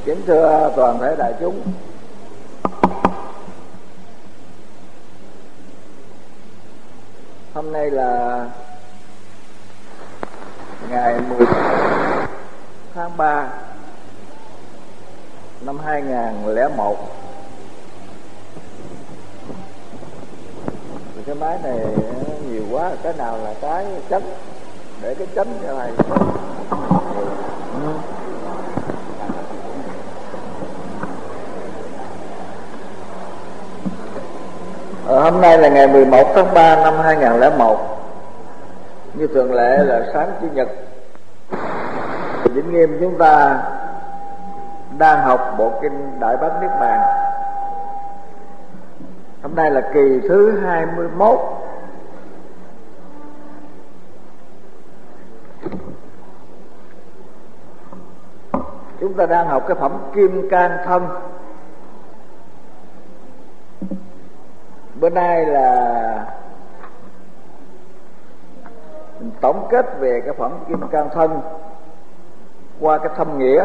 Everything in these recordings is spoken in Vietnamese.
Kính thưa toàn thể đại chúng, hôm nay là ngày 10 tháng 3 năm 2001. Cái máy này nhiều quá, cái nào là cái chấm, để cái chấm cho này. Hôm nay là ngày 11 tháng 3 năm 2001. Như thường lệ là sáng Chủ nhật, Vĩnh Nghiêm chúng ta đang học bộ kinh Đại Bát Niết Bàn. Hôm nay là kỳ thứ 21. Chúng ta đang học cái phẩm Kim Cang Thân. Bữa nay là mình tổng kết về cái phẩm Kim Cang Thân qua cái thâm nghĩa.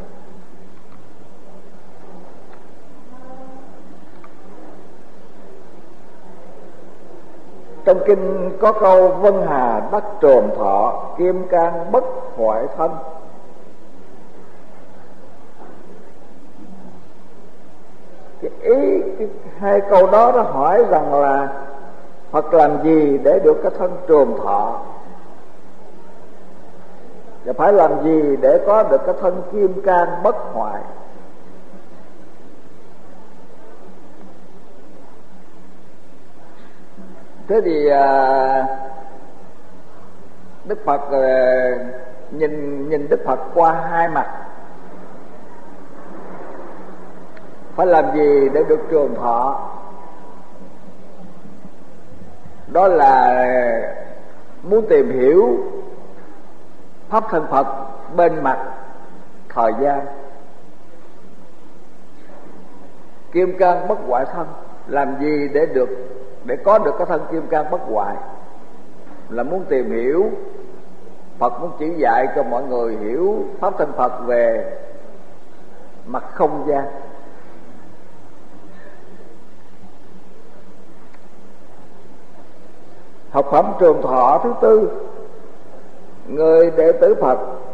Trong kinh có câu Vân Hà đắc trồn thọ, kim cang bất hoại thân. Hai câu đó nó hỏi rằng là Phật làm gì để được cái thân trường thọ, và phải làm gì để có được cái thân kim cang bất hoại. Thế thì Đức Phật nhìn Đức Phật qua hai mặt. Phải làm gì để được trường thọ? Đó là muốn tìm hiểu pháp thân Phật bên mặt thời gian. Kim cang bất hoại thân, làm gì để có được cái thân kim cang bất hoại? Là muốn tìm hiểu, Phật muốn chỉ dạy cho mọi người hiểu pháp thân Phật về mặt không gian. Học phẩm trường thọ thứ tư, người đệ tử Phật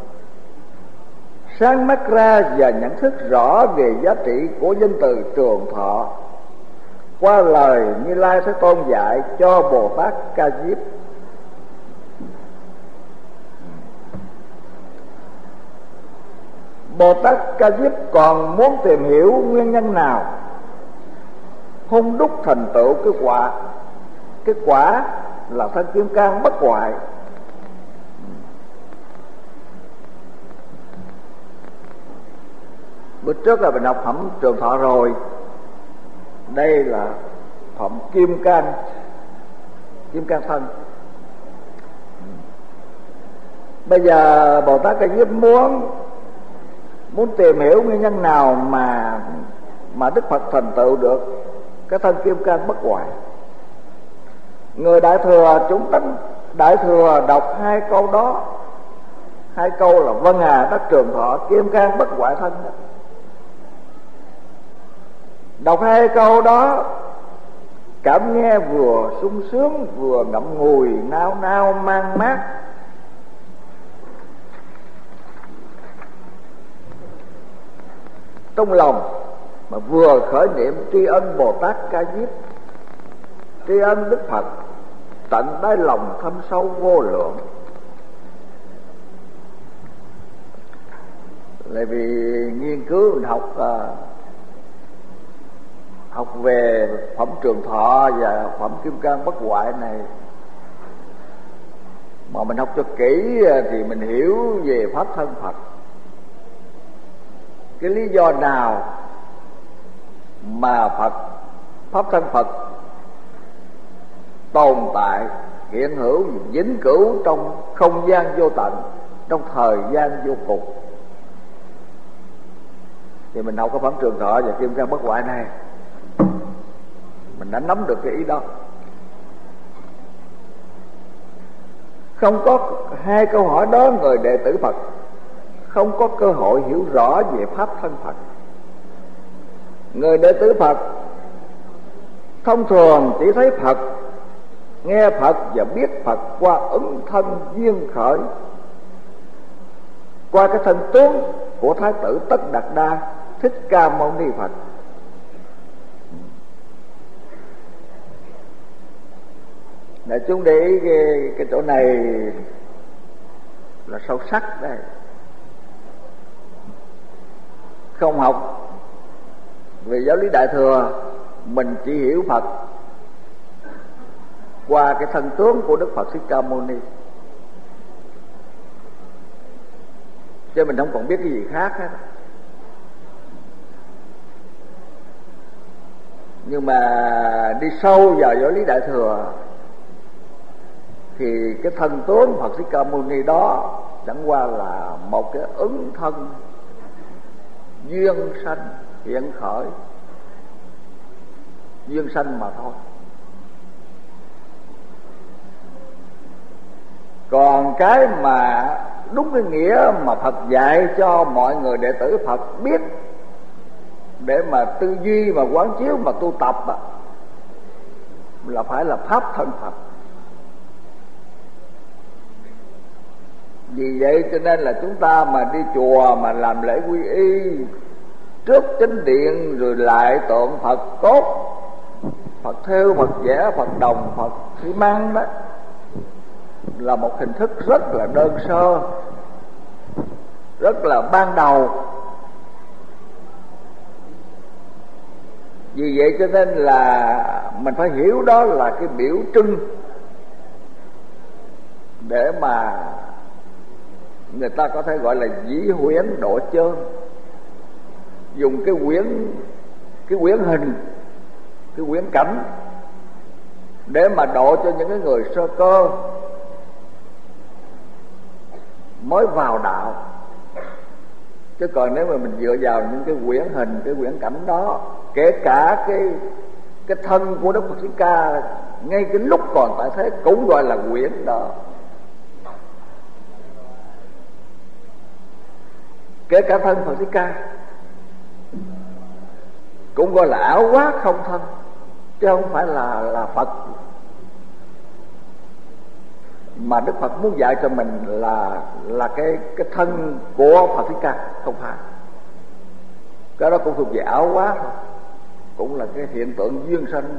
sáng mắt ra và nhận thức rõ về giá trị của danh từ trường thọ qua lời Như Lai Thế Tôn dạy cho Bồ Tát Ca Diếp. Bồ Tát Ca Diếp còn muốn tìm hiểu nguyên nhân nào hung đúc thành tựu cái quả. Cái quả là thân kim cang bất hoại. Bữa trước là mình học phẩm trường thọ rồi. Đây là phẩm kim cang thân. Bây giờ Bồ Tát Ca Diếp muốn tìm hiểu nguyên nhân nào mà Đức Phật thành tựu được cái thân kim cang bất hoại. Người đại thừa, chúng tánh đại thừa đọc hai câu đó. Hai câu là Vân Hà đắc trường thọ, kim cang bất hoại thân. Đọc hai câu đó cảm nghe vừa sung sướng, vừa ngậm ngùi, nao nao mang mát. Trong lòng mà vừa khởi niệm tri ân Bồ Tát Ca Diếp, tri ân Đức Phật tận đáy lòng thâm sâu vô lượng. Lại vì nghiên cứu mình học về phẩm trường thọ và phẩm kim cang bất hoại này, mà mình học cho kỹ thì mình hiểu về pháp thân Phật. Cái lý do nào mà pháp thân Phật tồn tại hiện hữu vĩnh cửu trong không gian vô tận, trong thời gian vô cùng, thì mình học cái phẩm trường thọ và kim cang bất hoại này, mình đã nắm được cái ý đó. Không có hai câu hỏi đó, người đệ tử Phật không có cơ hội hiểu rõ về pháp thân Phật. Người đệ tử Phật thông thường chỉ thấy Phật, nghe Phật và biết Phật qua ứng thân duyên khởi, qua cái thân tướng của Thái tử Tất Đạt Đa Thích Ca Mâu Ni Phật. Đại chúng để ý cái chỗ này là sâu sắc đây. Không học về giáo lý Đại Thừa, mình chỉ hiểu Phật qua cái thân tướng của Đức Phật Thích Ca Mâu Ni, chứ mình không còn biết cái gì khác hết. Nhưng mà đi sâu vào giáo lý Đại Thừa thì cái thân tướng Phật Thích Ca Mâu Ni đó chẳng qua là một cái ứng thân duyên sanh hiện khởi, duyên sanh mà thôi. Còn cái mà đúng cái nghĩa mà Phật dạy cho mọi người đệ tử Phật biết để mà tư duy mà quán chiếu mà tu tập là phải là pháp thân Phật. Vì vậy cho nên là chúng ta mà đi chùa mà làm lễ quy y trước chánh điện, rồi lại tượng Phật cốt, Phật thêu, Phật vẽ, Phật đồng, Phật xi măng đó, là một hình thức rất là đơn sơ, rất là ban đầu. Vì vậy cho nên là mình phải hiểu đó là cái biểu trưng để mà người ta có thể gọi là dĩ huyễn độ chơn, dùng cái quyển hình, cái quyển cảnh để mà độ cho những cái người sơ cơ mới vào đạo. Chứ còn nếu mà mình dựa vào những cái quyển hình, cái quyển cảnh đó, kể cả cái thân của Đức Phật Thích Ca ngay cái lúc còn tại thế cũng gọi là quyển đó. Kể cả thân Phật Thích Ca cũng gọi là ảo quá không thân, chứ không phải là Phật. Mà Đức Phật muốn dạy cho mình là cái thân của Phật Thích Ca, không phải. Cái đó cũng thuộc về ảo quá thôi, cũng là cái hiện tượng duyên sanh.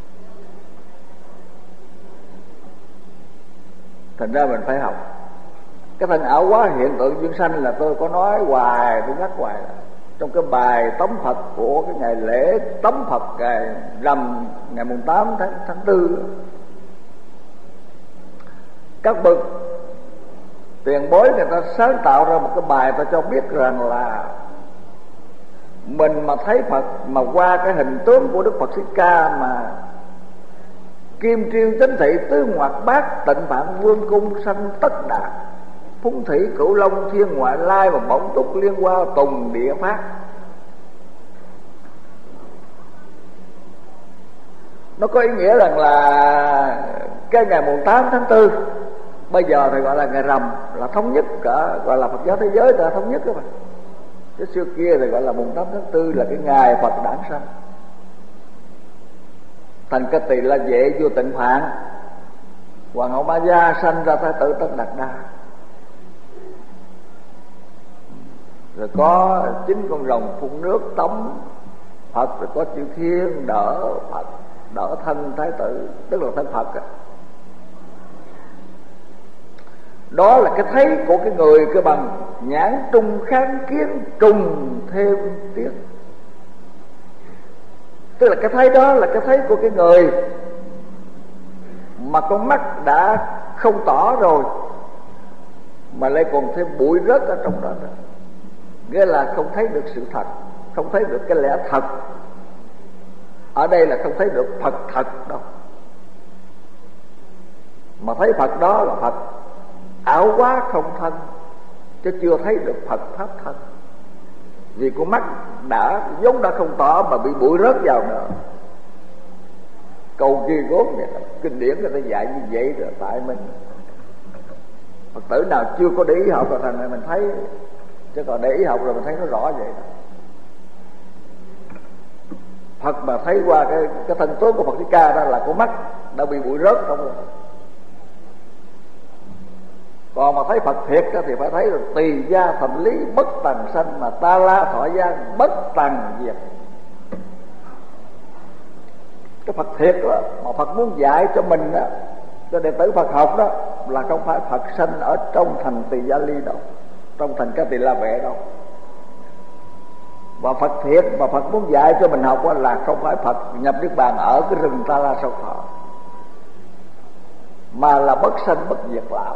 Thành ra mình phải học cái thân ảo quá hiện tượng duyên sanh là tôi có nói hoài, tôi nhắc hoài trong cái bài tống Phật của cái ngày lễ tống Phật ngày rằm ngày mùng 8 tháng 4. Các bậc tiền bối người ta sáng tạo ra một cái bài ta cho biết rằng là mình mà thấy Phật mà qua cái hình tướng của Đức Phật Thích Ca mà kim triêu chánh thị tứ ngoạc bát tịnh phạn vương cung sanh tất đạt phúng thủy cửu long thiên ngoại lai và bổng túc liên hoa tùng địa phát. Nó có ý nghĩa rằng là cái ngày mùng 8 tháng 4 bây giờ thì gọi là ngày rằm, là thống nhất cả, gọi là Phật giáo thế giới là thống nhất đó mà. Cái xưa kia thì gọi là mùng 8 tháng 4 là cái ngày Phật đản sanh. Thành cái Tỳ La Vệ vua Tịnh Phạn, hoàng hậu Ma Gia sanh ra Thái tử Tất Đạt Đa. Rồi có 9 con rồng phun nước tống Phật, rồi có chư thiên đỡ Phật, đỡ thân Thái tử, tức là thân Phật á. Đó là cái thấy của cái người cái bằng nhãn trung kháng kiến trùng thêm tiếc. Tức là cái thấy đó là cái thấy của cái người mà con mắt đã không tỏ rồi mà lại còn thêm bụi rớt ở trong đó nữa. Nghĩa là không thấy được sự thật, không thấy được cái lẽ thật. Ở đây là không thấy được Phật thật đâu, mà thấy Phật đó là Phật ảo quá không thân, chứ chưa thấy được Phật pháp thân. Vì con mắt đã vốn đã không tỏ mà bị bụi rớt vào nữa. Câu ghi gốm này, kinh điển người ta dạy như vậy rồi. Tại mình Phật tử nào chưa có để ý học rồi thành này mình thấy chứ còn để ý học rồi mình thấy nó rõ vậy đó. Phật mà thấy qua cái thân tướng của Phật Thích Ca đó là con mắt đã bị bụi rớt trong rồi. Còn mà thấy Phật thiệt đó thì phải thấy là tỳ gia thành lý bất tần sanh, mà ta la thọ gian bất tần diệt. Cái Phật thiệt đó mà Phật muốn dạy cho mình đó, cho đệ tử Phật học đó, là không phải Phật sanh ở trong thành Tỳ Gia Ly đâu, trong thành Ca Tỳ La Vệ đâu. Và Phật thiệt mà Phật muốn dạy cho mình học đó, là không phải Phật nhập niết bàn ở cái rừng Ta La Sâu Thọ, mà là bất sanh bất diệt lão.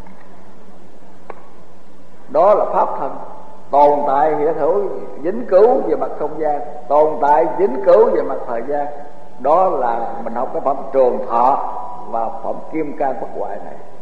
Đó là pháp thân, tồn tại hiện hữu vĩnh cửu về mặt không gian, tồn tại vĩnh cửu về mặt thời gian. Đó là mình học cái phẩm Trường Thọ và phẩm Kim Cang Bất Hoại này.